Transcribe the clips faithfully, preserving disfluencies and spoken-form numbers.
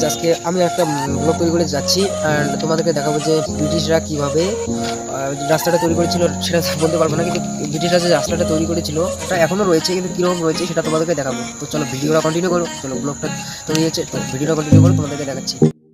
আজকে আমি একটা ব্লগ তৈরি করে যাচ্ছি অ্যান্ড তোমাদেরকে দেখাবো যে ব্রিটিশরা কীভাবে রাস্তাটা তৈরি করেছিল সেটা বলতে পারবো না, কিন্তু ব্রিটিশরা যে রাস্তাটা তৈরি করেছিল ওটা এখনও রয়েছে, কিন্তু কীরকম রয়েছে সেটা তোমাদেরকে দেখাবো। তো চলো ভিডিওটা কন্টিনিউ করো, চলো ব্লগটা তৈরি হয়েছে, তো ভিডিওটা কন্টিনিউ করো, তোমাদেরকে দেখাচ্ছি।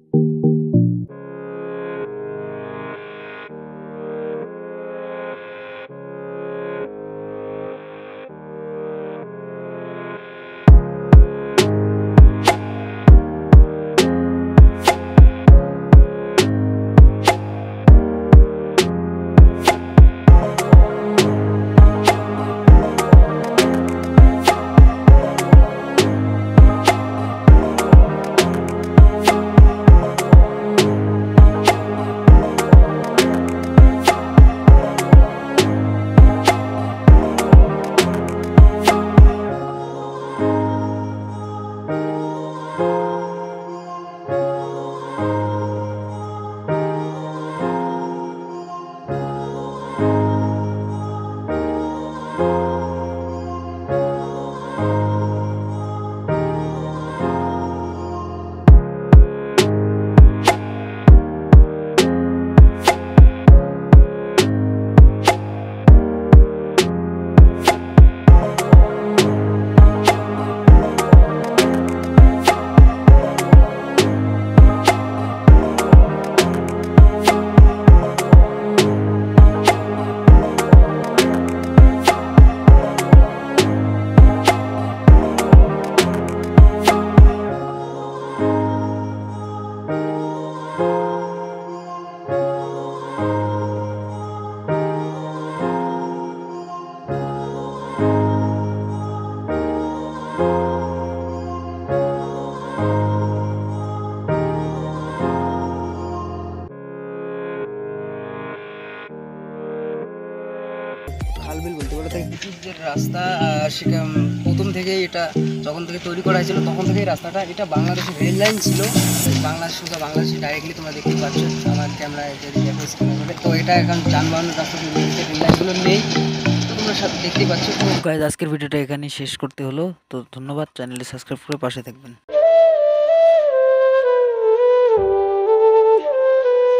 খালবিল বলতে বলে তাই ব্রিটিশদের রাস্তা, সেটা প্রথম থেকেই এটা যখন থেকে তৈরি করা হয়েছিল তখন থেকেই রাস্তাটা, এটা বাংলাদেশের রেল লাইন ছিল, বাংলাদেশ সোজা বাংলাদেশে ডাইরেক্টলি তোমরা দেখতে পাচ্ছ আমার ক্যামেরায় যদি দেখো স্ক্রিনে। তো এটা এখন যানবাহনের রাস্তা তৈরি হয়েছে, রেল লাইনগুলো নেই, তোমরা সাথে দেখতেই পাচ্ছ। তো গাইজ আজকের ভিডিওটা এখানেই শেষ করতে হলো, তো ধন্যবাদ, চ্যানেলটি সাবস্ক্রাইব করে পাশে থাকবেন।